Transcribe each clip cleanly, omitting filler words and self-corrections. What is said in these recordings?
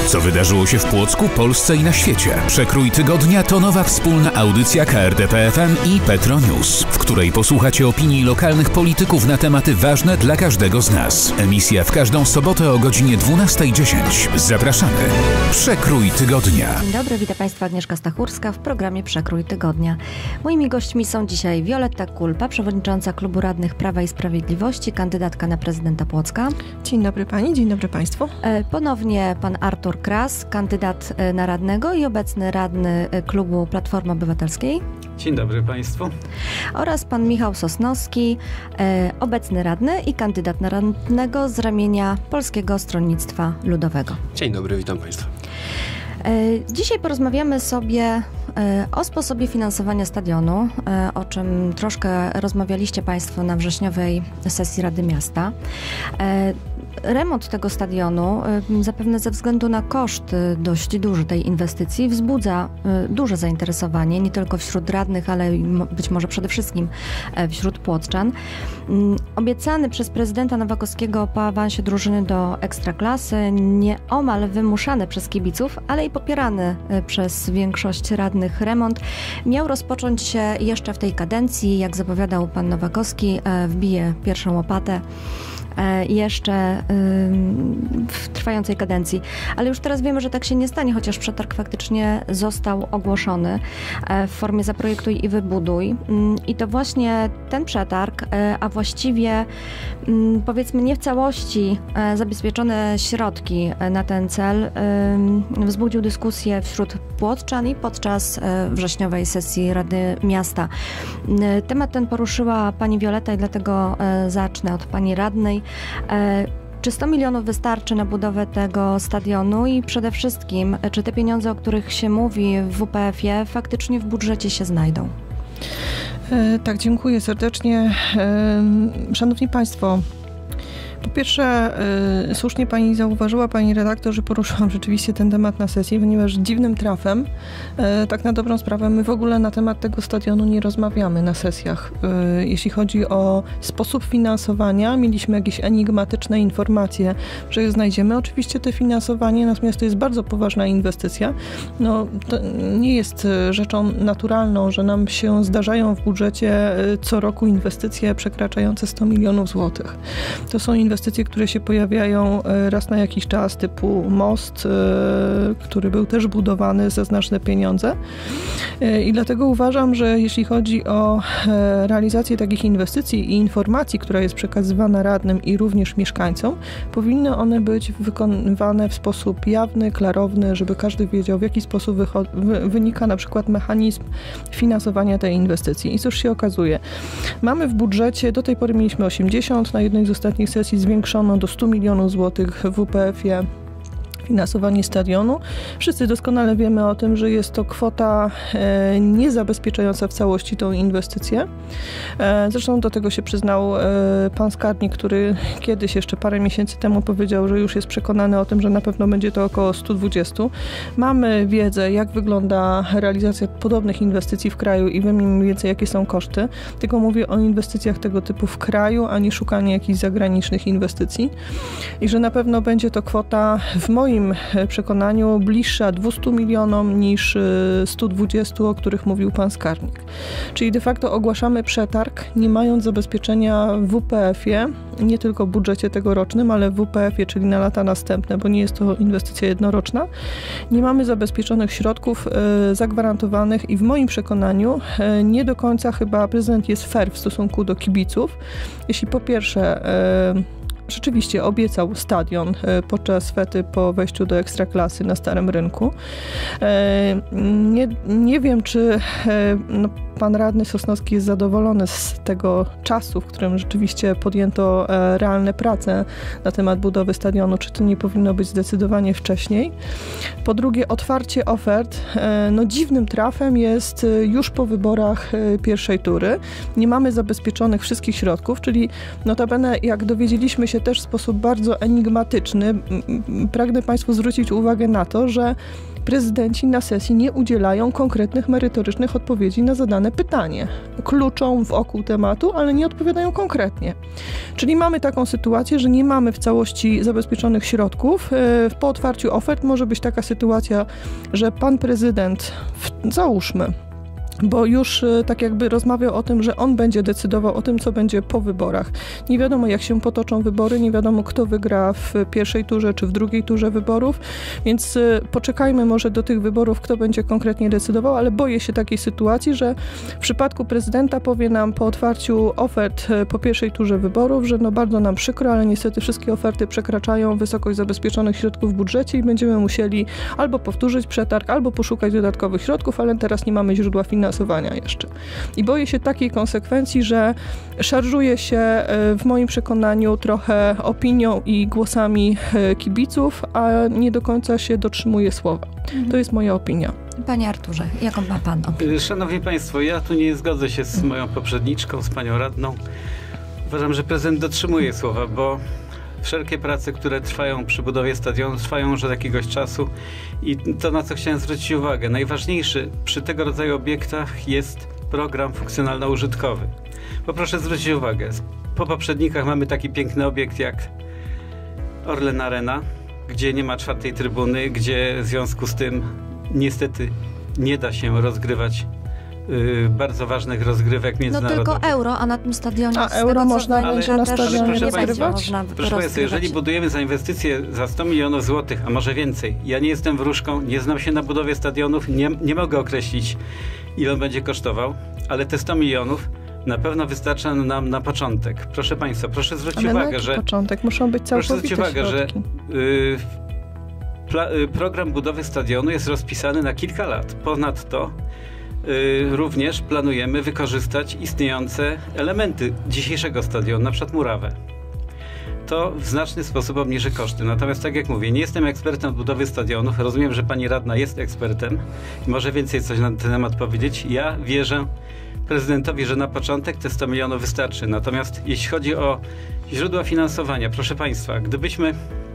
Co wydarzyło się w Płocku, Polsce i na świecie? Przekrój tygodnia to nowa wspólna audycja KRD.pl i Petro News, w której posłuchacie opinii lokalnych polityków na tematy ważne dla każdego z nas. Emisja w każdą sobotę o godzinie 12:10. Zapraszamy. Przekrój tygodnia. Dzień dobry, witam Państwa, Agnieszka Stachurska w programie Przekrój tygodnia. Moimi gośćmi są dzisiaj Wioletta Kulpa, przewodnicząca Klubu Radnych Prawa i Sprawiedliwości, kandydatka na prezydenta Płocka. Dzień dobry Pani, dzień dobry Państwu. Ponownie pan Artur Kras, kandydat na radnego i obecny radny klubu Platformy Obywatelskiej. Dzień dobry Państwu. Oraz pan Michał Sosnowski, obecny radny i kandydat na radnego z ramienia Polskiego Stronnictwa Ludowego. Dzień dobry, witam Państwa. Dzisiaj porozmawiamy sobie o sposobie finansowania stadionu, o czym troszkę rozmawialiście Państwo na wrześniowej sesji Rady Miasta. Remont tego stadionu, zapewne ze względu na koszt dość duży tej inwestycji, wzbudza duże zainteresowanie, nie tylko wśród radnych, ale być może przede wszystkim wśród płockczan. Obiecany przez prezydenta Nowakowskiego po awansie drużyny do Ekstraklasy, nieomal wymuszany przez kibiców, ale i popierany przez większość radnych remont, miał rozpocząć się jeszcze w tej kadencji, jak zapowiadał pan Nowakowski, wbije pierwszą łopatę jeszcze w trwającej kadencji. Ale już teraz wiemy, że tak się nie stanie, chociaż przetarg faktycznie został ogłoszony w formie zaprojektuj i wybuduj. I to właśnie ten przetarg, a właściwie powiedzmy nie w całości zabezpieczone środki na ten cel, wzbudził dyskusję wśród płockczan i podczas wrześniowej sesji Rady Miasta. Temat ten poruszyła pani Wioletta i dlatego zacznę od pani radnej. Czy 100 milionów wystarczy na budowę tego stadionu i przede wszystkim, czy te pieniądze, o których się mówi w WPF-ie, faktycznie w budżecie się znajdą? Tak, dziękuję serdecznie. Szanowni Państwo, po pierwsze, słusznie Pani zauważyła, Pani redaktor, że poruszyłam rzeczywiście ten temat na sesji, ponieważ dziwnym trafem, tak na dobrą sprawę, my w ogóle na temat tego stadionu nie rozmawiamy na sesjach. Jeśli chodzi o sposób finansowania, mieliśmy jakieś enigmatyczne informacje, że je znajdziemy. Oczywiście to finansowanie, natomiast to jest bardzo poważna inwestycja. No, to nie jest rzeczą naturalną, że nam się zdarzają w budżecie co roku inwestycje przekraczające 100 milionów złotych. To są inwestycje, które się pojawiają raz na jakiś czas, typu most, który był też budowany za znaczne pieniądze. I dlatego uważam, że jeśli chodzi o realizację takich inwestycji i informacji, która jest przekazywana radnym i również mieszkańcom, powinny one być wykonywane w sposób jawny, klarowny, żeby każdy wiedział, w jaki sposób wynika na przykład mechanizm finansowania tej inwestycji. I cóż się okazuje? Mamy w budżecie, do tej pory mieliśmy 80, na jednej z ostatnich sesji zwiększono do 100 milionów złotych w WPF-ie finansowanie stadionu. Wszyscy doskonale wiemy o tym, że jest to kwota niezabezpieczająca w całości tą inwestycję. Zresztą do tego się przyznał pan skarbnik, który kiedyś, jeszcze parę miesięcy temu powiedział, że już jest przekonany o tym, że na pewno będzie to około 120. Mamy wiedzę, jak wygląda realizacja podobnych inwestycji w kraju i wiemy mniej więcej, jakie są koszty. Tylko mówię o inwestycjach tego typu w kraju, a nie szukanie jakichś zagranicznych inwestycji. I że na pewno będzie to kwota w moim przekonaniu bliższa 200 milionom niż 120, o których mówił pan skarbnik. Czyli de facto ogłaszamy przetarg, nie mając zabezpieczenia w WPF-ie, nie tylko w budżecie tegorocznym, ale w WPF-ie, czyli na lata następne, bo nie jest to inwestycja jednoroczna. Nie mamy zabezpieczonych środków zagwarantowanych i w moim przekonaniu nie do końca chyba prezydent jest fair w stosunku do kibiców. Jeśli po pierwsze rzeczywiście obiecał stadion podczas fety po wejściu do Ekstraklasy na Starym Rynku. Nie wiem, czy pan radny Sosnowski jest zadowolony z tego czasu, w którym rzeczywiście podjęto realne prace na temat budowy stadionu, czy to nie powinno być zdecydowanie wcześniej. Po drugie, otwarcie ofert. No, dziwnym trafem jest już po wyborach pierwszej tury. Nie mamy zabezpieczonych wszystkich środków, czyli notabene jak dowiedzieliśmy się się też w sposób bardzo enigmatyczny. Pragnę Państwu zwrócić uwagę na to, że prezydenci na sesji nie udzielają konkretnych, merytorycznych odpowiedzi na zadane pytanie. Kluczą wokół tematu, ale nie odpowiadają konkretnie. Czyli mamy taką sytuację, że nie mamy w całości zabezpieczonych środków. Po otwarciu ofert może być taka sytuacja, że pan prezydent, załóżmy, bo już tak jakby rozmawiał o tym, że on będzie decydował o tym, co będzie po wyborach. Nie wiadomo, jak się potoczą wybory, nie wiadomo, kto wygra w pierwszej turze czy w drugiej turze wyborów, więc poczekajmy może do tych wyborów, kto będzie konkretnie decydował, ale boję się takiej sytuacji, że w przypadku prezydenta powie nam po otwarciu ofert po pierwszej turze wyborów, że no bardzo nam przykro, ale niestety wszystkie oferty przekraczają wysokość zabezpieczonych środków w budżecie i będziemy musieli albo powtórzyć przetarg, albo poszukać dodatkowych środków, ale teraz nie mamy źródła finansowania jeszcze. I boję się takiej konsekwencji, że szarżuje się w moim przekonaniu trochę opinią i głosami kibiców, a nie do końca się dotrzymuje słowa. To jest moja opinia. Panie Arturze, jaką ma pan opinię? Szanowni Państwo, ja tu nie zgodzę się z moją poprzedniczką, z panią radną. Uważam, że prezydent dotrzymuje słowa, bo wszelkie prace, które trwają przy budowie stadionu, trwają już od jakiegoś czasu i to, na co chciałem zwrócić uwagę, najważniejszy przy tego rodzaju obiektach jest program funkcjonalno-użytkowy. Bo proszę zwrócić uwagę, po poprzednikach mamy taki piękny obiekt jak Orlen Arena, gdzie nie ma czwartej trybuny, gdzie w związku z tym niestety nie da się rozgrywać bardzo ważnych rozgrywek międzynarodowych. No tylko euro, a na tym stadionie... A euro można będzie na stadionie rozgrywać? Proszę Państwa, jeżeli budujemy za inwestycje za 100 milionów złotych, a może więcej, ja nie jestem wróżką, nie znam się na budowie stadionów, nie mogę określić, ile on będzie kosztował, ale te 100 milionów na pewno wystarcza nam na początek. Proszę Państwa, proszę zwrócić uwagę, że... początek? Muszą być całkowite środki. Proszę zwrócić uwagę, że program budowy stadionu jest rozpisany na kilka lat. Ponadto również planujemy wykorzystać istniejące elementy dzisiejszego stadionu, na przykład murawę. To w znaczny sposób obniży koszty. Natomiast tak jak mówię, nie jestem ekspertem od budowy stadionów. Rozumiem, że pani radna jest ekspertem i może więcej coś na ten temat powiedzieć. Ja wierzę prezydentowi, że na początek te 100 milionów wystarczy. Natomiast jeśli chodzi o źródła finansowania, proszę Państwa, gdybyśmy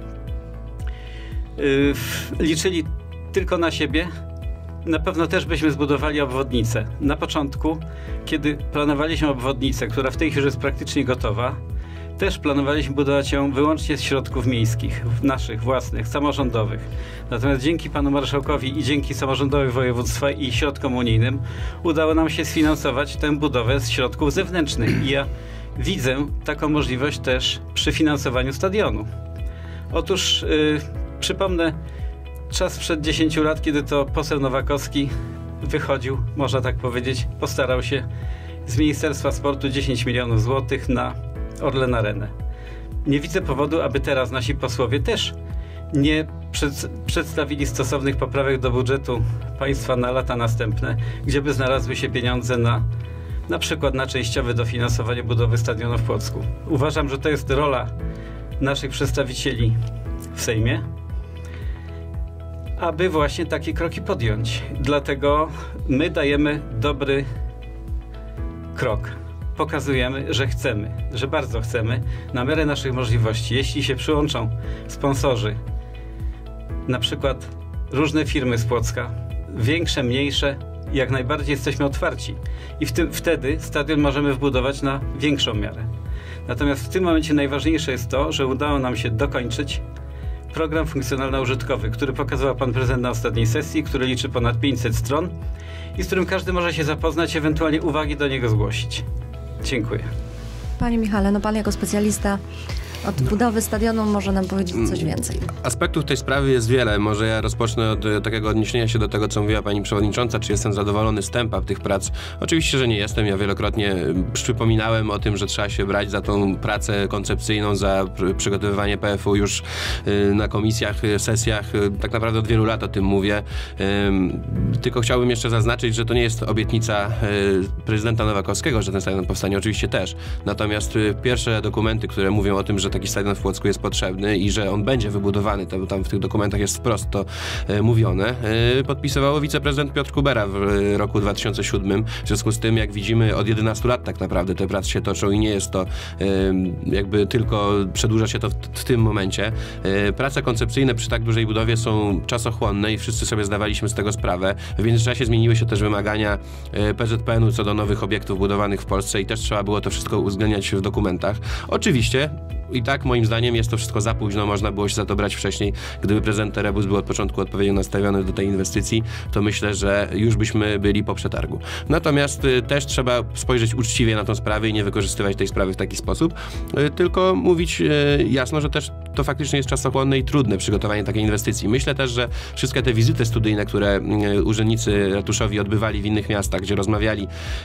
liczyli tylko na siebie, na pewno też byśmy zbudowali obwodnicę. Na początku, kiedy planowaliśmy obwodnicę, która w tej chwili jest praktycznie gotowa, też planowaliśmy budować ją wyłącznie z środków miejskich, naszych, własnych, samorządowych. Natomiast dzięki panu marszałkowi i dzięki samorządowi województwa i środkom unijnym udało nam się sfinansować tę budowę z środków zewnętrznych. I ja widzę taką możliwość też przy finansowaniu stadionu. Otóż przypomnę czas sprzed 10 lat, kiedy to poseł Nowakowski wychodził, można tak powiedzieć, postarał się z Ministerstwa Sportu 10 milionów złotych na Orlen Arenę. Nie widzę powodu, aby teraz nasi posłowie też nie przedstawili stosownych poprawek do budżetu państwa na lata następne, gdzie by znalazły się pieniądze na przykład na częściowe dofinansowanie budowy stadionu w Płocku. Uważam, że to jest rola naszych przedstawicieli w Sejmie, aby właśnie takie kroki podjąć. Dlatego my dajemy dobry krok. Pokazujemy, że chcemy, że bardzo chcemy, na miarę naszych możliwości. Jeśli się przyłączą sponsorzy, na przykład różne firmy z Płocka, większe, mniejsze, jak najbardziej jesteśmy otwarci. I wtedy stadion możemy wbudować na większą miarę. Natomiast w tym momencie najważniejsze jest to, że udało nam się dokończyć program funkcjonalno-użytkowy, który pokazywał pan prezydent na ostatniej sesji, który liczy ponad 500 stron i z którym każdy może się zapoznać, ewentualnie uwagi do niego zgłosić. Dziękuję. Panie Michale, no pan jako specjalista od budowy stadionu może nam powiedzieć coś więcej. Aspektów tej sprawy jest wiele. Może ja rozpocznę od takiego odniesienia się do tego, co mówiła pani przewodnicząca, czy jestem zadowolony z tempa tych prac. Oczywiście, że nie jestem. Ja wielokrotnie przypominałem o tym, że trzeba się brać za tą pracę koncepcyjną, za przygotowywanie PFU już na komisjach, sesjach. Tak naprawdę od wielu lat o tym mówię. Tylko chciałbym jeszcze zaznaczyć, że to nie jest obietnica prezydenta Nowakowskiego, że ten stadion powstanie. Oczywiście też. Natomiast pierwsze dokumenty, które mówią o tym, że że taki stadion w Płocku jest potrzebny i że on będzie wybudowany, to tam w tych dokumentach jest wprost to mówione, podpisywało wiceprezydent Piotr Kubera w roku 2007. W związku z tym, jak widzimy, od 11 lat tak naprawdę te prace się toczą i nie jest to jakby tylko przedłuża się to w tym momencie. Prace koncepcyjne przy tak dużej budowie są czasochłonne i wszyscy sobie zdawaliśmy z tego sprawę. W międzyczasie zmieniły się też wymagania PZPN-u co do nowych obiektów budowanych w Polsce i też trzeba było to wszystko uwzględniać w dokumentach. Oczywiście i tak moim zdaniem jest to wszystko za późno, można było się za to brać wcześniej. Gdyby prezydent Rebus był od początku odpowiednio nastawiony do tej inwestycji, to myślę, że już byśmy byli po przetargu. Natomiast też trzeba spojrzeć uczciwie na tą sprawę i nie wykorzystywać tej sprawy w taki sposób, tylko mówić jasno, że też to faktycznie jest czasochłonne i trudne przygotowanie takiej inwestycji. Myślę też, że wszystkie te wizyty studyjne, które urzędnicy ratuszowi odbywali w innych miastach, gdzie rozmawiali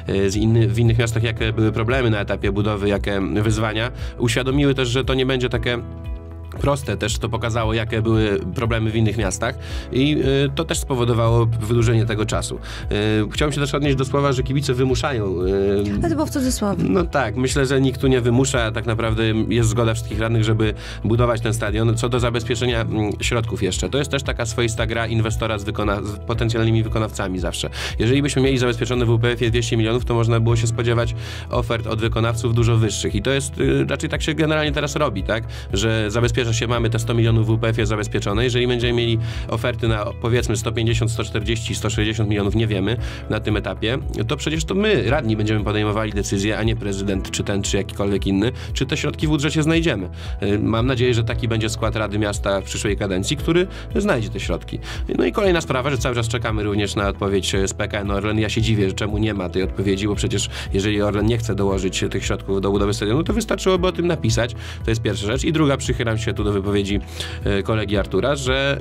w innych miastach, jakie były problemy na etapie budowy, jakie wyzwania, uświadomiły też, że to nie będzie takie proste, też to pokazało, jakie były problemy w innych miastach i to też spowodowało wydłużenie tego czasu. Chciałem się też odnieść do słowa, że kibice wymuszają. Ale to było w cudzysłowie. No tak, myślę, że nikt tu nie wymusza, tak naprawdę jest zgoda wszystkich radnych, żeby budować ten stadion. Co do zabezpieczenia środków jeszcze, to jest też taka swoista gra inwestora z potencjalnymi wykonawcami zawsze. Jeżeli byśmy mieli zabezpieczone w WPF-ie 200 milionów, to można było się spodziewać ofert od wykonawców dużo wyższych i to jest, raczej tak się generalnie teraz robi, tak, że zabezpiecza się, mamy te 100 milionów w WPF-ie zabezpieczone. Jeżeli będziemy mieli oferty na powiedzmy 150, 140, 160 milionów, nie wiemy na tym etapie, to przecież to my, radni, będziemy podejmowali decyzję, a nie prezydent, czy ten, czy jakikolwiek inny, czy te środki w budżecie znajdziemy. Mam nadzieję, że taki będzie skład Rady Miasta w przyszłej kadencji, który znajdzie te środki. No i kolejna sprawa, że cały czas czekamy również na odpowiedź z PKN Orlen. Ja się dziwię, czemu nie ma tej odpowiedzi, bo przecież jeżeli Orlen nie chce dołożyć tych środków do budowy stadionu, to wystarczyłoby o tym napisać. To jest pierwsza rzecz. I druga, przychylam się tu do wypowiedzi kolegi Artura, że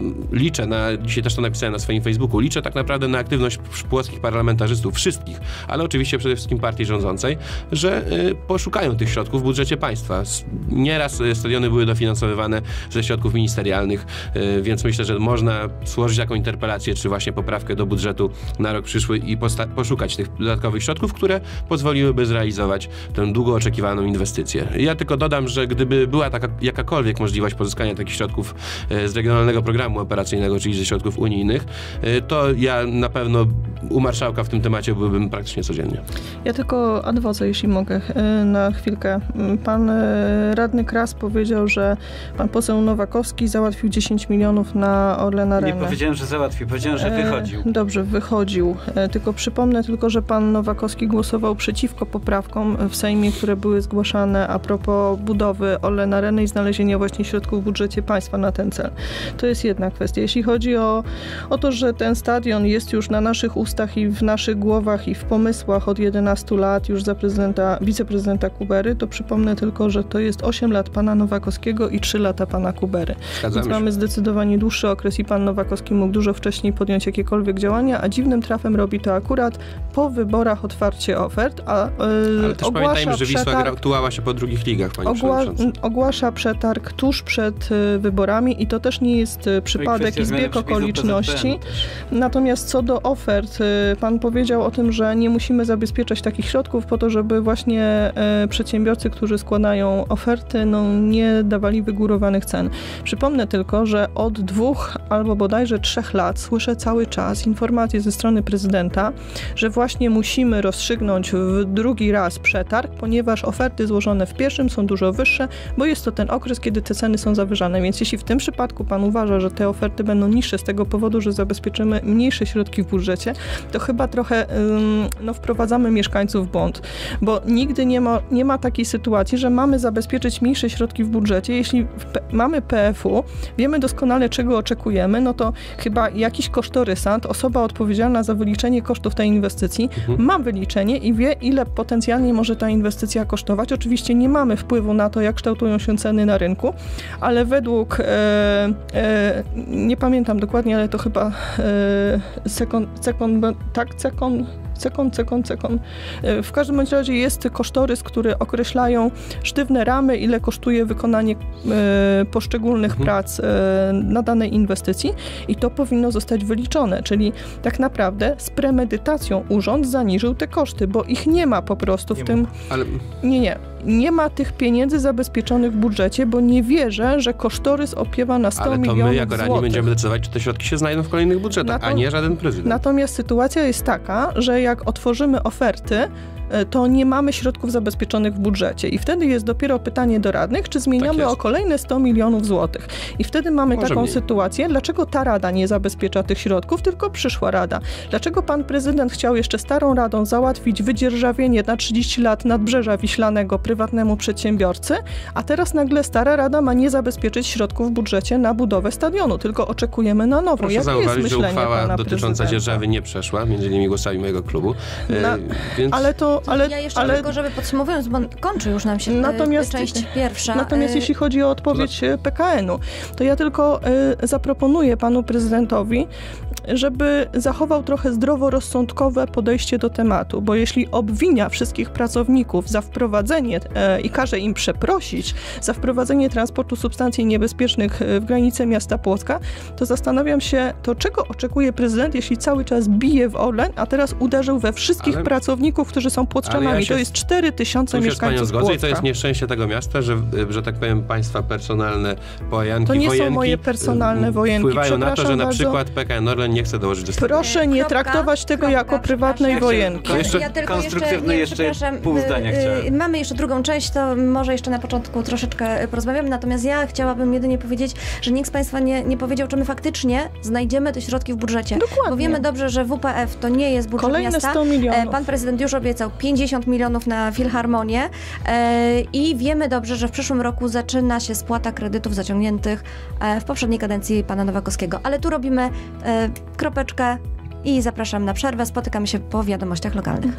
liczę dzisiaj też to napisałem na swoim Facebooku, liczę tak naprawdę na aktywność płockich parlamentarzystów, wszystkich, ale oczywiście przede wszystkim partii rządzącej, że poszukają tych środków w budżecie państwa. Nieraz stadiony były dofinansowywane ze środków ministerialnych, więc myślę, że można złożyć taką interpelację, czy właśnie poprawkę do budżetu na rok przyszły i poszukać tych dodatkowych środków, które pozwoliłyby zrealizować tę długo oczekiwaną inwestycję. Ja tylko dodam, że gdyby była taka jakakolwiek możliwość pozyskania takich środków z regionalnego programu operacyjnego, czyli ze środków unijnych, to ja na pewno u marszałka w tym temacie byłbym praktycznie codziennie. Ja tylko adwoce, jeśli mogę, na chwilkę. Pan radny Kras powiedział, że pan poseł Nowakowski załatwił 10 milionów na Orlen Arenę. Nie powiedziałem, że załatwił, powiedziałem, że wychodził. Dobrze, wychodził. Tylko przypomnę że pan Nowakowski głosował przeciwko poprawkom w Sejmie, które były zgłaszane a propos budowy Orlen Areny i znalezienia właśnie środków w budżecie państwa na ten cel. To jest jedna kwestia. Jeśli chodzi o to, że ten stadion jest już na naszych ustach i w naszych głowach i w pomysłach od 11 lat już za wiceprezydenta Kubery, to przypomnę tylko, że to jest 8 lat pana Nowakowskiego i 3 lata pana Kubery. Więc mamy zdecydowanie dłuższy okres i pan Nowakowski mógł dużo wcześniej podjąć jakiekolwiek działania, a dziwnym trafem robi to akurat po wyborach otwarcie ofert, ale też pamiętajmy, że Wisła tułała się po drugich ligach, pani przewodnicząca. Ogłasza przetarg tuż przed wyborami i to też nie jest przypadek i zbieg okoliczności. Natomiast co do ofert, pan powiedział o tym, że nie musimy zabezpieczać takich środków po to, żeby właśnie przedsiębiorcy, którzy składają oferty, nie dawali wygórowanych cen. Przypomnę tylko, że od 2 albo bodajże 3 lat słyszę cały czas informacje ze strony prezydenta, że właśnie musimy rozstrzygnąć w drugi raz przetarg, ponieważ oferty złożone w pierwszym są dużo wyższe, bo jest to ten okres, kiedy te ceny są zawyżane. Więc jeśli w tym przypadku pan uważa, że te oferty będą niższe z tego powodu, że zabezpieczymy mniejsze środki w budżecie, to chyba trochę wprowadzamy mieszkańców w błąd. Bo nigdy nie ma takiej sytuacji, że mamy zabezpieczyć mniejsze środki w budżecie. Jeśli mamy PFU, wiemy doskonale, czego oczekujemy, no to chyba jakiś kosztorysant, osoba odpowiedzialna za wyliczenie kosztów tej inwestycji, ma wyliczenie i wie, ile potencjalnie może ta inwestycja kosztować. Oczywiście nie mamy wpływu na to, jak kształtują się ceny na rynku, ale według, nie pamiętam dokładnie, ale to chyba w każdym razie jest kosztorys, który określają sztywne ramy, ile kosztuje wykonanie poszczególnych prac na danej inwestycji i to powinno zostać wyliczone, czyli tak naprawdę z premedytacją urząd zaniżył te koszty, bo ich nie ma po prostu w tym... nie ma tych pieniędzy zabezpieczonych w budżecie, bo nie wierzę, że kosztorys opiewa na 100 milionów złotych. Ale to my jako radni będziemy decydować, czy te środki się znajdą w kolejnych budżetach, a nie żaden prezydent. Natomiast sytuacja jest taka, że jak otworzymy oferty, to nie mamy środków zabezpieczonych w budżecie. I wtedy jest dopiero pytanie do radnych, czy zmieniamy o kolejne 100 milionów złotych. I wtedy mamy taką sytuację, dlaczego ta rada nie zabezpiecza tych środków, tylko przyszła rada. Dlaczego pan prezydent chciał jeszcze starą radą załatwić wydzierżawienie na 30 lat Nadbrzeża Wiślanego prywatnemu przedsiębiorcy, a teraz nagle stara rada ma nie zabezpieczyć środków w budżecie na budowę stadionu, tylko oczekujemy na nową. Proszę zauważyć, że uchwała dotycząca dzierżawy nie przeszła, między innymi głosami mojego klubu. Więc... Ja jeszcze tylko, żeby podsumowując, bo kończy już nam się część pierwsza. Natomiast jeśli chodzi o odpowiedź PKN-u, to ja tylko zaproponuję panu prezydentowi, żeby zachował trochę zdroworozsądkowe podejście do tematu, bo jeśli obwinia wszystkich pracowników za wprowadzenie i każe im przeprosić za wprowadzenie transportu substancji niebezpiecznych w granice miasta Płocka, to zastanawiam się, to czego oczekuje prezydent, jeśli cały czas bije w Orlen, a teraz uderzył we wszystkich pracowników, którzy są płoczczanami. To jest 4000 mieszkańców Płocka. I to jest nieszczęście tego miasta, że tak powiem państwa personalne wojenki, to nie są moje personalne wojenki. Wpływają na to, że na przykład PKN Orlen nie chce dołożyć do stadionu. Proszę nie traktować tego jako prywatnej wojenki. Ja tylko konstruktywny jeszcze pół zdania chciałem. Mamy jeszcze drugą część, to może jeszcze na początku troszeczkę porozmawiamy, natomiast ja chciałabym jedynie powiedzieć, że nikt z Państwa nie powiedział, czy my faktycznie znajdziemy te środki w budżecie. Dokładnie. Bo wiemy dobrze, że WPF to nie jest budżet kolejne miasta. 100 milionów. Pan prezydent już obiecał 50 milionów na Filharmonię i wiemy dobrze, że w przyszłym roku zaczyna się spłata kredytów zaciągniętych w poprzedniej kadencji pana Nowakowskiego. Ale tu robimy kropeczkę i zapraszam na przerwę. Spotykamy się po wiadomościach lokalnych.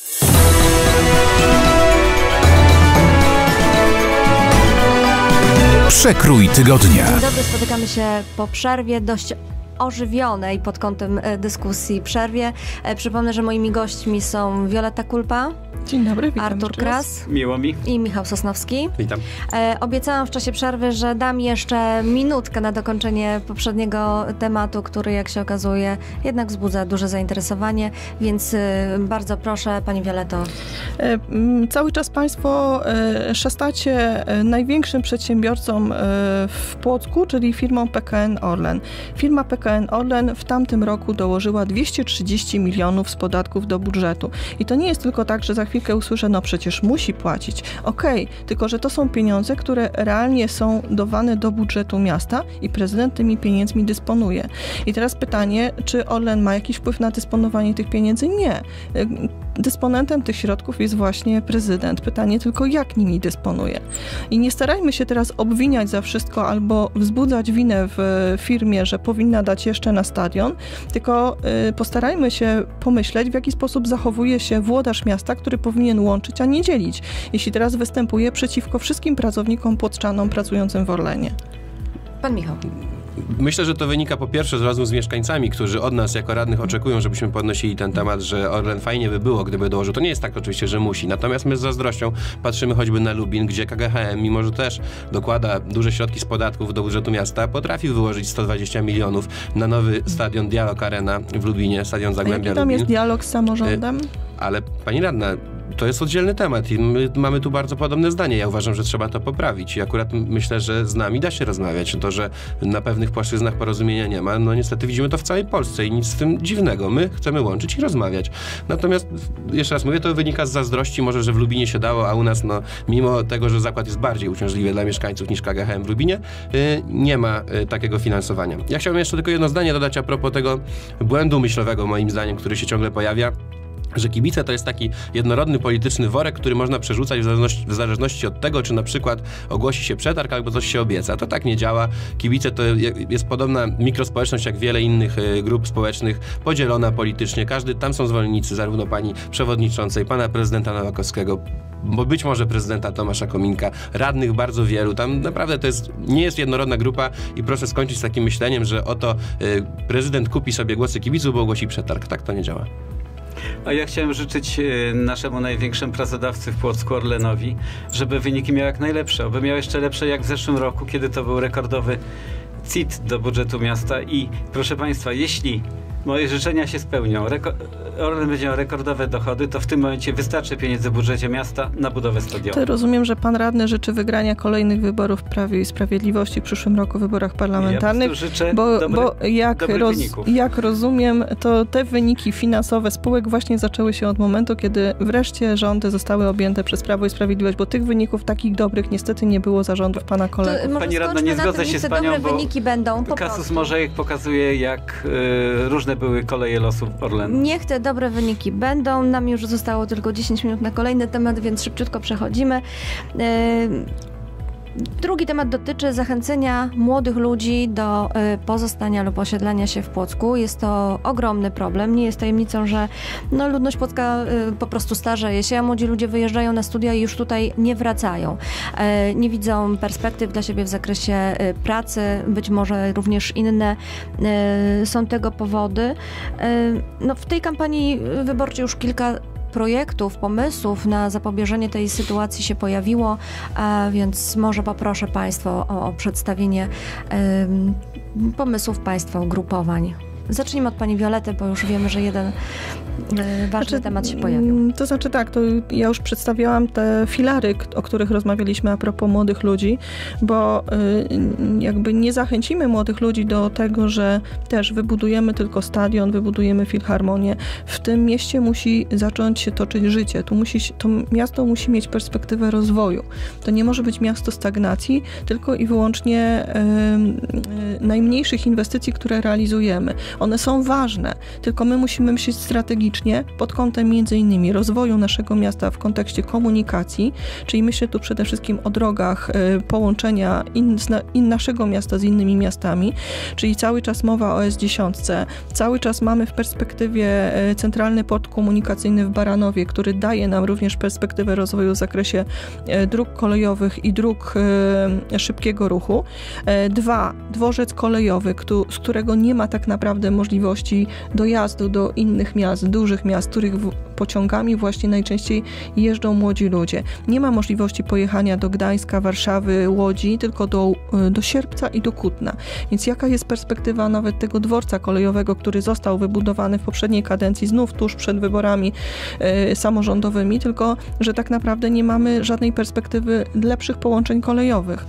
Przekrój tygodnia. Dzień dobry, spotykamy się po przerwie, dość ożywionej pod kątem dyskusji przerwie. Przypomnę, że moimi gośćmi są Wioletta Kulpa. Dzień dobry, witam. Artur Kras. Miło mi. I Michał Sosnowski. Witam. Obiecałam w czasie przerwy, że dam jeszcze minutkę na dokończenie poprzedniego tematu, który, jak się okazuje, jednak wzbudza duże zainteresowanie, więc bardzo proszę, pani Violetto. Cały czas państwo szastacie największym przedsiębiorcą w Płocku, czyli firmą PKN Orlen. Firma PKN Orlen w tamtym roku dołożyła 230 milionów z podatków do budżetu. I to nie jest tylko tak, że za chwilkę usłyszę, no przecież musi płacić. Okej, tylko że to są pieniądze, które realnie są dawane do budżetu miasta i prezydent tymi pieniędzmi dysponuje. I teraz pytanie, czy Orlen ma jakiś wpływ na dysponowanie tych pieniędzy? Nie. Dysponentem tych środków jest właśnie prezydent. Pytanie tylko, jak nimi dysponuje. I nie starajmy się teraz obwiniać za wszystko albo wzbudzać winę w firmie, że powinna dać jeszcze na stadion, tylko postarajmy się pomyśleć, w jaki sposób zachowuje się włodarz miasta, który powinien łączyć, a nie dzielić. Jeśli teraz występuje przeciwko wszystkim pracownikom płoczczanom pracującym w Orlenie. Pan Michał. Myślę, że to wynika po pierwsze z rozmów z mieszkańcami, którzy od nas jako radnych oczekują, żebyśmy podnosili ten temat, że Orlen fajnie by było, gdyby dołożył. To nie jest tak oczywiście, że musi. Natomiast my z zazdrością patrzymy choćby na Lubin, gdzie KGHM, mimo że też dokłada duże środki z podatków do budżetu miasta, potrafi wyłożyć 120 milionów na nowy stadion Dialog Arena w Lubinie, stadion Zagłębia Lubin. Tam jest dialog z samorządem? Ale pani radna, to jest oddzielny temat i my mamy tu bardzo podobne zdanie. Ja uważam, że trzeba to poprawić i akurat myślę, że z nami da się rozmawiać. To, że na pewnych płaszczyznach porozumienia nie ma, no niestety widzimy to w całej Polsce i nic z tym dziwnego. My chcemy łączyć i rozmawiać. Natomiast, jeszcze raz mówię, to wynika z zazdrości, może, że w Lubinie się dało, a u nas, no, mimo tego, że zakład jest bardziej uciążliwy dla mieszkańców niż KGHM w Lubinie, nie ma takiego finansowania. Ja chciałbym jeszcze tylko jedno zdanie dodać a propos tego błędu myślowego, moim zdaniem, który się ciągle pojawia, że kibice to jest taki jednorodny polityczny worek, który można przerzucać w zależności od tego, czy na przykład ogłosi się przetarg albo coś się obieca. To tak nie działa. Kibice to jest podobna mikrospołeczność jak wiele innych grup społecznych, podzielona politycznie. Tam są zwolennicy zarówno pani przewodniczącej, pana prezydenta Nowakowskiego, bo być może prezydenta Tomasza Kominka, radnych bardzo wielu. Tam naprawdę nie jest jednorodna grupa i proszę skończyć z takim myśleniem, że oto prezydent kupi sobie głosy kibiców, bo ogłosi przetarg. Tak to nie działa. A ja chciałem życzyć naszemu największemu pracodawcy w Płocku, Orlenowi, żeby wyniki miał jak najlepsze, aby miał jeszcze lepsze jak w zeszłym roku, kiedy to był rekordowy CIT do budżetu miasta i proszę Państwa, jeśli moje życzenia się spełnią. Orlen będzie miał rekordowe dochody, to w tym momencie wystarczy pieniędzy w budżecie miasta na budowę stadionu. To rozumiem, że pan radny życzy wygrania kolejnych wyborów w Prawie i Sprawiedliwości w przyszłym roku w wyborach parlamentarnych, ja życzę bo jak rozumiem, to te wyniki finansowe spółek właśnie zaczęły się od momentu, kiedy wreszcie rządy zostały objęte przez Prawo i Sprawiedliwość, bo tych wyników takich dobrych niestety nie było za rządów pana kolegów. Pani radna, nie zgodzę się z panią, bo wyniki będą, kasus Morzejek pokazuje, jak różne były koleje losów Orlenu. Niech te dobre wyniki będą. Nam już zostało tylko 10 minut na kolejny temat, więc szybciutko przechodzimy. Drugi temat dotyczy zachęcenia młodych ludzi do pozostania lub osiedlania się w Płocku. Jest to ogromny problem. Nie jest tajemnicą, że ludność płocka po prostu starzeje się, a młodzi ludzie wyjeżdżają na studia i już tutaj nie wracają. Nie widzą perspektyw dla siebie w zakresie pracy, być może również inne są tego powody. W tej kampanii wyborczej już kilka projektów, pomysłów na zapobieżenie tej sytuacji się pojawiło, więc może poproszę Państwa o przedstawienie pomysłów Państwa, ugrupowań. Zacznijmy od pani Violety, bo już wiemy, że jeden ważny temat się pojawił. To znaczy tak, to ja już przedstawiałam te filary, o których rozmawialiśmy a propos młodych ludzi, bo jakby nie zachęcimy młodych ludzi do tego, że też wybudujemy tylko stadion, wybudujemy filharmonię. W tym mieście musi zacząć się toczyć życie. To miasto musi mieć perspektywę rozwoju. To nie może być miasto stagnacji, tylko i wyłącznie najmniejszych inwestycji, które realizujemy. One są ważne, tylko my musimy myśleć strategicznie pod kątem między innymi rozwoju naszego miasta w kontekście komunikacji, czyli myślę tu przede wszystkim o drogach połączenia naszego miasta z innymi miastami, czyli cały czas mowa o S10, cały czas mamy w perspektywie centralny port komunikacyjny w Baranowie, który daje nam również perspektywę rozwoju w zakresie dróg kolejowych i dróg szybkiego ruchu. 2. Dworzec kolejowy, z którego nie ma tak naprawdę możliwości dojazdu do innych miast, dużych miast, których pociągami właśnie najczęściej jeżdżą młodzi ludzie. Nie ma możliwości pojechania do Gdańska, Warszawy, Łodzi, tylko do Sierpca i do Kutna. Więc jaka jest perspektywa nawet tego dworca kolejowego, który został wybudowany w poprzedniej kadencji, znów tuż przed wyborami samorządowymi, tylko że tak naprawdę nie mamy żadnej perspektywy lepszych połączeń kolejowych.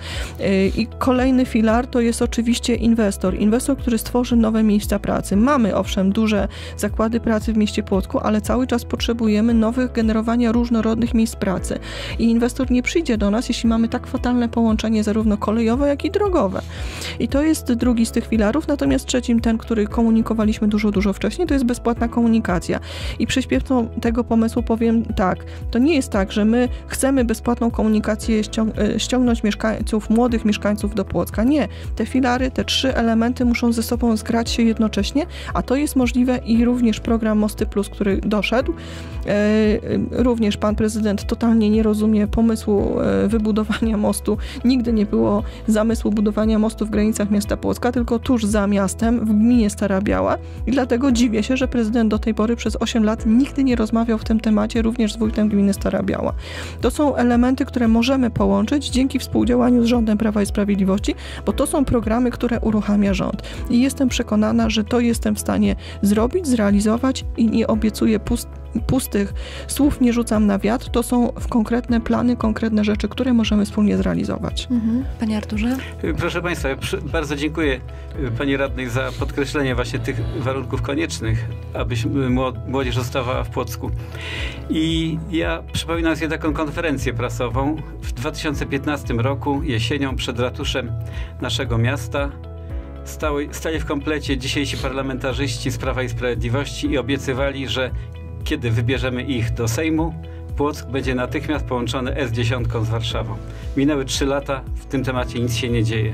I kolejny filar to jest oczywiście inwestor. Inwestor, który stworzy nowe miejsca pracy. Mamy owszem duże zakłady pracy w mieście Płocku, ale cały czas potrzebujemy nowych generowania różnorodnych miejsc pracy. I inwestor nie przyjdzie do nas, jeśli mamy tak fatalne połączenie zarówno kolejowe, jak i drogowe. I to jest drugi z tych filarów, natomiast trzecim, ten, który komunikowaliśmy dużo wcześniej, to jest bezpłatna komunikacja. I przyśpiewcą tego pomysłu powiem tak, to nie jest tak, że my chcemy bezpłatną komunikację ściągnąć młodych mieszkańców do Płocka. Nie. Te filary, te 3 elementy muszą ze sobą zgrać się jednocześnie, a to jest możliwe i również program Mosty Plus, który doszedł. Również pan prezydent totalnie nie rozumie pomysłu wybudowania mostu. Nigdy nie było zamysłu budowania mostu w granicach miasta Płocka, tylko tuż za miastem, w gminie Stara Biała. I dlatego dziwię się, że prezydent do tej pory przez 8 lat nigdy nie rozmawiał w tym temacie również z wójtem gminy Stara Biała. To są elementy, które możemy połączyć dzięki współdziałaniu z rządem Prawa i Sprawiedliwości, bo to są programy, które uruchamia rząd. I jestem przekonana, że to jestem w stanie zrobić, zrealizować i nie obiecuję pustych słów, nie rzucam na wiatr. To są konkretne plany, konkretne rzeczy, które możemy wspólnie zrealizować. Panie Arturze? Proszę Państwa, bardzo dziękuję Pani Radnej za podkreślenie właśnie tych warunków koniecznych, aby młodzież zostawała w Płocku. I ja przypominam sobie taką konferencję prasową w 2015 roku, jesienią, przed ratuszem naszego miasta. Stali w komplecie dzisiejsi parlamentarzyści z Prawa i Sprawiedliwości i obiecywali, że kiedy wybierzemy ich do Sejmu, Płock będzie natychmiast połączony S10 z Warszawą. Minęły 3 lata, w tym temacie nic się nie dzieje.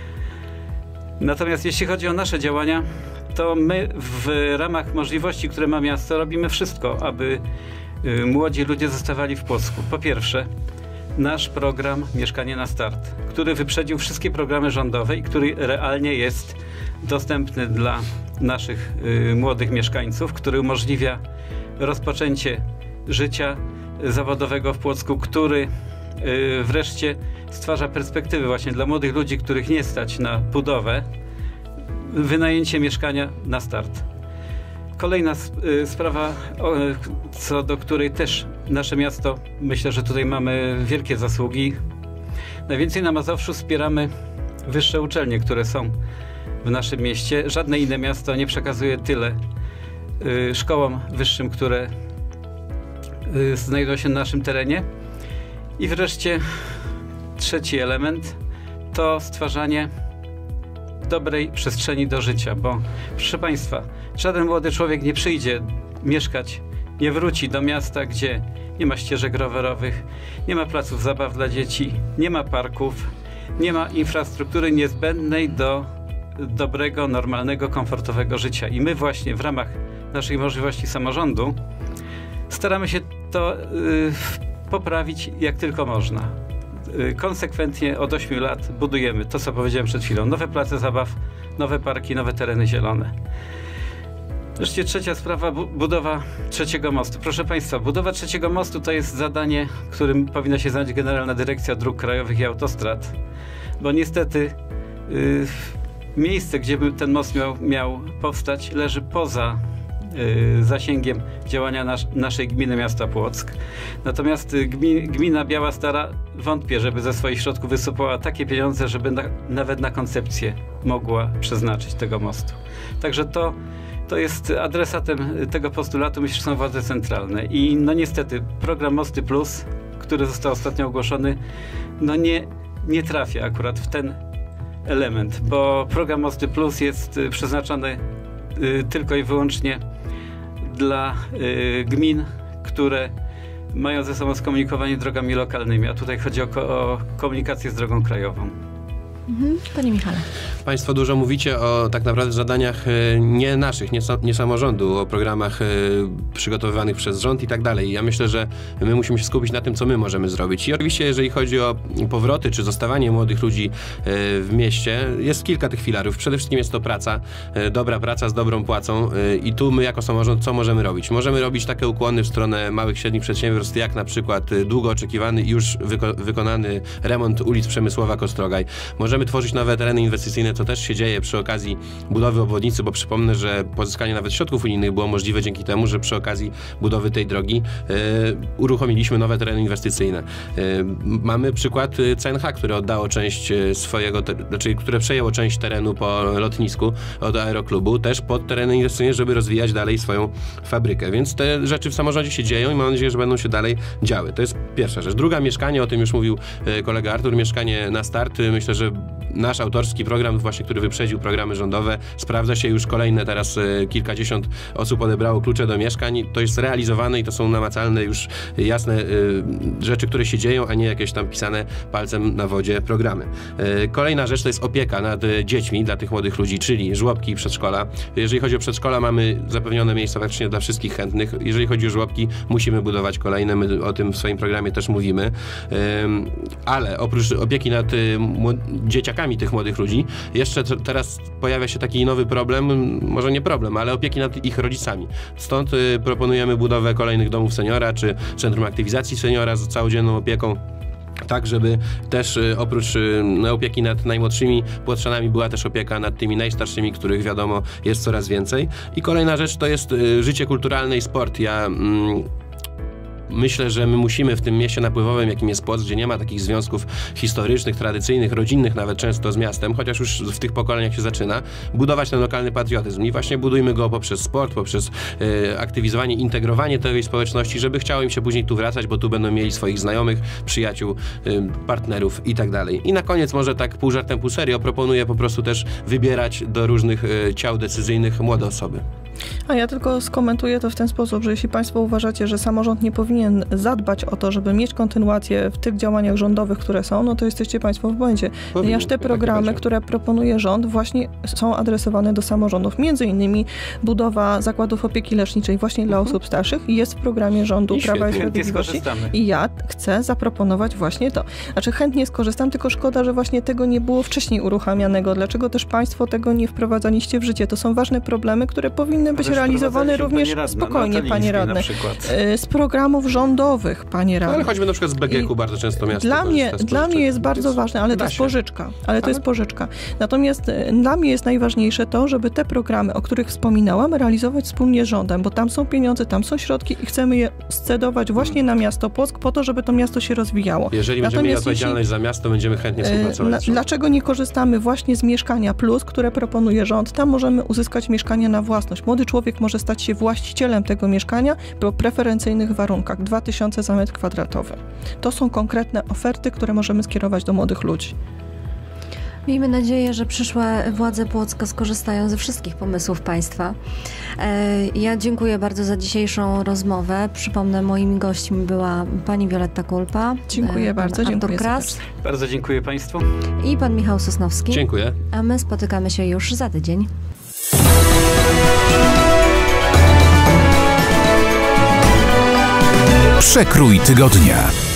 Natomiast jeśli chodzi o nasze działania, to my w ramach możliwości, które ma miasto, robimy wszystko, aby młodzi ludzie zostawali w Płocku. Po pierwsze, nasz program Mieszkanie na Start, który wyprzedził wszystkie programy rządowe i który realnie jest dostępny dla naszych młodych mieszkańców, który umożliwia rozpoczęcie życia zawodowego w Płocku, który wreszcie stwarza perspektywy właśnie dla młodych ludzi, których nie stać na budowę, wynajęcie mieszkania na start. Kolejna sprawa, co do której też nasze miasto, myślę, że tutaj mamy wielkie zasługi. Najwięcej na Mazowszu wspieramy wyższe uczelnie, które są w naszym mieście. Żadne inne miasto nie przekazuje tyle szkołom wyższym, które znajdują się na naszym terenie. I wreszcie trzeci element to stwarzanie dobrej przestrzeni do życia, bo proszę Państwa, żaden młody człowiek nie przyjdzie mieszkać, nie wróci do miasta, gdzie nie ma ścieżek rowerowych, nie ma placów zabaw dla dzieci, nie ma parków, nie ma infrastruktury niezbędnej do dobrego, normalnego, komfortowego życia. I my właśnie w ramach naszej możliwości samorządu staramy się to poprawić jak tylko można. Konsekwentnie od 8 lat budujemy to, co powiedziałem przed chwilą. Nowe place zabaw, nowe parki, nowe tereny zielone. Wreszcie trzecia sprawa, budowa trzeciego mostu. Proszę Państwa, budowa trzeciego mostu to jest zadanie, którym powinna się zająć Generalna Dyrekcja Dróg Krajowych i Autostrad, bo niestety miejsce, gdzie by ten most miał powstać, leży poza zasięgiem działania naszej gminy miasta Płock. Natomiast gmina Biała Stara wątpię, żeby ze swoich środków wysupłała takie pieniądze, żeby nawet na koncepcję mogła przeznaczyć tego mostu. Także to jest adresatem tego postulatu, myślę, że są władze centralne. I no niestety program Mosty Plus, który został ostatnio ogłoszony, no nie trafia akurat w ten element, bo program Mosty Plus jest przeznaczony tylko i wyłącznie dla gmin, które mają ze sobą skomunikowanie drogami lokalnymi, a tutaj chodzi o komunikację z drogą krajową. Panie Michale. Państwo dużo mówicie o tak naprawdę zadaniach nie naszych, nie samorządu, o programach przygotowywanych przez rząd i tak dalej. Ja myślę, że my musimy się skupić na tym, co my możemy zrobić. I oczywiście, jeżeli chodzi o powroty czy zostawanie młodych ludzi w mieście, jest kilka tych filarów. Przede wszystkim jest to praca, dobra praca z dobrą płacą i tu my jako samorząd co możemy robić? Możemy robić takie ukłony w stronę małych, średnich przedsiębiorstw, jak na przykład długo oczekiwany i już wykonany remont ulic Przemysłowa Kostrogaj. Możemy tworzyć nowe tereny inwestycyjne, co też się dzieje przy okazji budowy obwodnicy, bo przypomnę, że pozyskanie nawet środków unijnych było możliwe dzięki temu, że przy okazji budowy tej drogi uruchomiliśmy nowe tereny inwestycyjne. Mamy przykład CNH, które oddało część które przejęło część terenu po lotnisku od Aeroklubu, też pod tereny inwestycyjne, żeby rozwijać dalej swoją fabrykę. Więc te rzeczy w samorządzie się dzieją i mam nadzieję, że będą się dalej działy. To jest pierwsza rzecz. Druga, mieszkanie, o tym już mówił kolega Artur, mieszkanie na start. Myślę, że nasz autorski program, właśnie, który wyprzedził programy rządowe, sprawdza się już kolejne, teraz kilkadziesiąt osób odebrało klucze do mieszkań. To jest realizowane i to są namacalne, już jasne rzeczy, które się dzieją, a nie jakieś tam pisane palcem na wodzie programy. Kolejna rzecz to jest opieka nad dziećmi dla tych młodych ludzi, czyli żłobki i przedszkola. Jeżeli chodzi o przedszkola, mamy zapewnione miejsca praktycznie dla wszystkich chętnych. Jeżeli chodzi o żłobki, musimy budować kolejne. My o tym w swoim programie też mówimy. Ale oprócz opieki nad dzieciakami tych młodych ludzi, jeszcze teraz pojawia się taki nowy problem, może nie problem, ale opieki nad ich rodzicami. Stąd proponujemy budowę kolejnych domów seniora, czy Centrum Aktywizacji Seniora z całodzienną opieką. Tak, żeby też oprócz opieki nad najmłodszymi płotrzanami była też opieka nad tymi najstarszymi, których wiadomo jest coraz więcej. I kolejna rzecz to jest życie kulturalne i sport. Myślę, że my musimy w tym mieście napływowym, jakim jest Płock, gdzie nie ma takich związków historycznych, tradycyjnych, rodzinnych nawet często z miastem, chociaż już w tych pokoleniach się zaczyna, budować ten lokalny patriotyzm. I właśnie budujmy go poprzez sport, poprzez aktywizowanie, integrowanie tej społeczności, żeby chciało im się później tu wracać, bo tu będą mieli swoich znajomych, przyjaciół, partnerów i tak dalej. I na koniec może tak pół żartem, pół serio proponuję po prostu też wybierać do różnych ciał decyzyjnych młode osoby. A ja tylko skomentuję to w ten sposób, że jeśli Państwo uważacie, że samorząd nie powinien zadbać o to, żeby mieć kontynuację w tych działaniach rządowych, które są, no to jesteście Państwo w błędzie. Ponieważ te programy, które proponuje rząd, właśnie są adresowane do samorządów. Między innymi budowa zakładów opieki leczniczej właśnie dla osób starszych jest w programie rządu Prawa i Sprawiedliwości. I ja chcę zaproponować właśnie to. Znaczy chętnie skorzystam, tylko szkoda, że właśnie tego nie było wcześniej uruchamianego. Dlaczego też Państwo tego nie wprowadzaliście w życie? To są ważne problemy, które powinny powinny być realizowane również spokojnie, panie radny, z programów rządowych, panie radny. Ale choćby na przykład z BGK-u bardzo często miasto Dla mnie jest bardzo ważne, ale to jest pożyczka. Natomiast dla mnie jest najważniejsze to, żeby te programy, o których wspominałam, realizować wspólnie z rządem, bo tam są pieniądze, tam są środki i chcemy je scedować właśnie na miasto Płock po to, żeby to miasto się rozwijało. Jeżeli będziemy mieli odpowiedzialność za miasto, będziemy chętnie współpracować. Dlaczego nie korzystamy właśnie z Mieszkania Plus, które proponuje rząd? Tam możemy uzyskać mieszkanie na własność. Młody człowiek może stać się właścicielem tego mieszkania po preferencyjnych warunkach. 2000 za metr kwadratowy. To są konkretne oferty, które możemy skierować do młodych ludzi. Miejmy nadzieję, że przyszłe władze Płocka skorzystają ze wszystkich pomysłów państwa. Ja dziękuję bardzo za dzisiejszą rozmowę. Przypomnę, moimi gośćmi była pani Wioletta Kulpa. Dziękuję bardzo. Artur Kras. Bardzo dziękuję państwu. I pan Michał Sosnowski. Dziękuję. A my spotykamy się już za tydzień. Przekrój tygodnia.